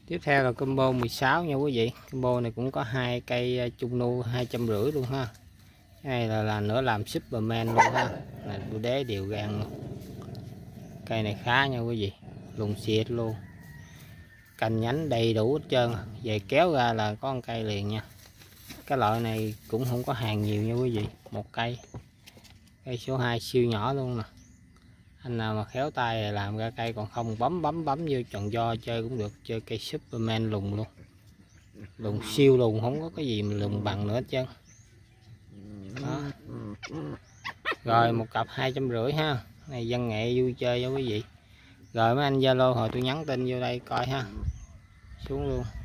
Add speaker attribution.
Speaker 1: Tiếp theo là combo 16 nha quý vị. Combo này cũng có hai cây chung nu 250 luôn ha. Cái này là nữa làm Superman luôn ha. Là đu đế đều gan luôn. Cây này khá nha quý vị, lùng xịt luôn, cành nhánh đầy đủ hết trơn, về kéo ra là có một cây liền nha. Cái loại này cũng không có hàng nhiều nha quý vị, một cây. Cây số 2 siêu nhỏ luôn nè. Anh nào mà khéo tay làm ra cây, còn không bấm vô tròn do chơi cũng được. Chơi cây Superman lùng luôn, lùng siêu lùng, không có cái gì mà lùng bằng nữa hết trơn đó. Rồi một cặp 250 ha, này văn nghệ vui chơi cho quý vị. Rồi mấy anh Zalo hồi tôi nhắn tin vô đây coi ha, xuống luôn.